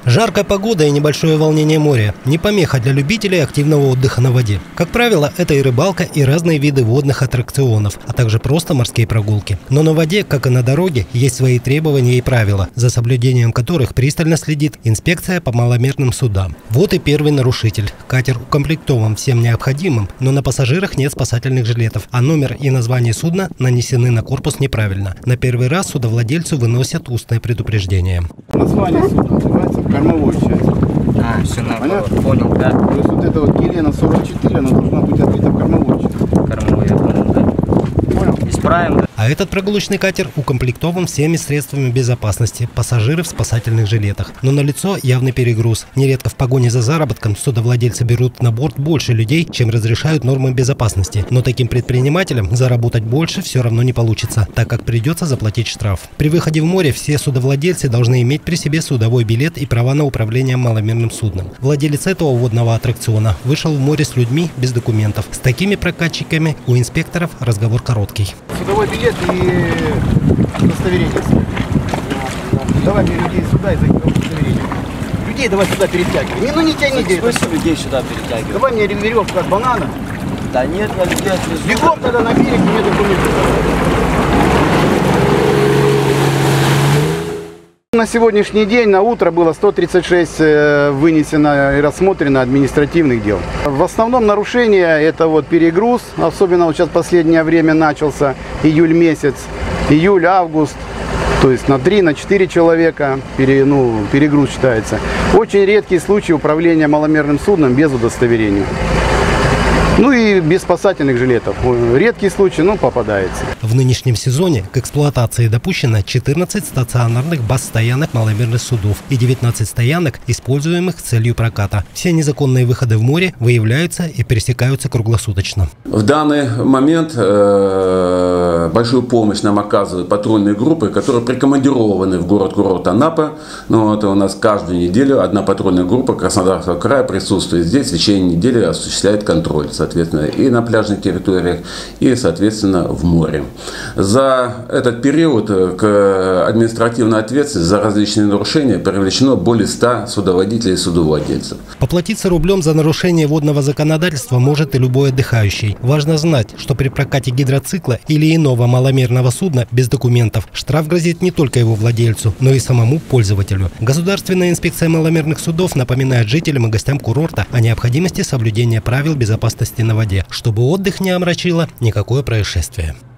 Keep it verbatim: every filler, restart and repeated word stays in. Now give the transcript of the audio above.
Жаркая погода и небольшое волнение моря – не помеха для любителей активного отдыха на воде. Как правило, это и рыбалка, и разные виды водных аттракционов, а также просто морские прогулки. Но на воде, как и на дороге, есть свои требования и правила, за соблюдением которых пристально следит инспекция по маломерным судам. Вот и первый нарушитель. Катер укомплектован всем необходимым, но на пассажирах нет спасательных жилетов, а номер и название судна нанесены на корпус неправильно. На первый раз судовладельцу выносят устное предупреждение. Название суда называется кормовой часть. А, все наоборот. Понял, да. То есть вот эта вот Гелена сорок четыре, она должна быть открыта в кормовой части. Кормовой, я понял, да. Понял. Исправим, да. А этот прогулочный катер укомплектован всеми средствами безопасности, пассажиры в спасательных жилетах. Но налицо явный перегруз. Нередко в погоне за заработком судовладельцы берут на борт больше людей, чем разрешают нормы безопасности. Но таким предпринимателям заработать больше все равно не получится, так как придется заплатить штраф. При выходе в море все судовладельцы должны иметь при себе судовой билет и права на управление маломерным судном. Владелец этого водного аттракциона вышел в море с людьми без документов. С такими прокатчиками у инспекторов разговор короткий. Судовой билет и удостоверение. Давай мне людей сюда и удостоверение. Людей давай сюда перетягивай. Не, ну не тяни. В смысле людей сюда перетягивать? Давай мне веревку от банана. Да нет, я людей отвезу. Бегом тогда на берег, мне документы. На сегодняшний день на утро было сто тридцать шесть вынесено и рассмотрено административных дел. В основном нарушения это вот перегруз, особенно вот сейчас последнее время начался, июль месяц, июль, август, то есть на три-четыре человека пере, ну, перегруз считается. Очень редкие случаи управления маломерным судном без удостоверения. Ну и без спасательных жилетов. Редкий случай, но попадается. В нынешнем сезоне к эксплуатации допущено четырнадцать стационарных баз-стоянок маломерных судов и девятнадцать стоянок, используемых с целью проката. Все незаконные выходы в море выявляются и пересекаются круглосуточно. В данный момент э, большую помощь нам оказывают патрульные группы, которые прикомандированы в город-курорт Анапа. Ну, это у нас каждую неделю одна патрульная группа Краснодарского края присутствует здесь, в течение недели осуществляет контроль. Соответственно, и на пляжных территориях, и, соответственно, в море. За этот период к административной ответственности за различные нарушения привлечено более ста судоводителей и судовладельцев. Поплатиться рублем за нарушение водного законодательства может и любой отдыхающий. Важно знать, что при прокате гидроцикла или иного маломерного судна без документов штраф грозит не только его владельцу, но и самому пользователю. Государственная инспекция маломерных судов напоминает жителям и гостям курорта о необходимости соблюдения правил безопасности на воде, чтобы отдых не омрачило никакое происшествие.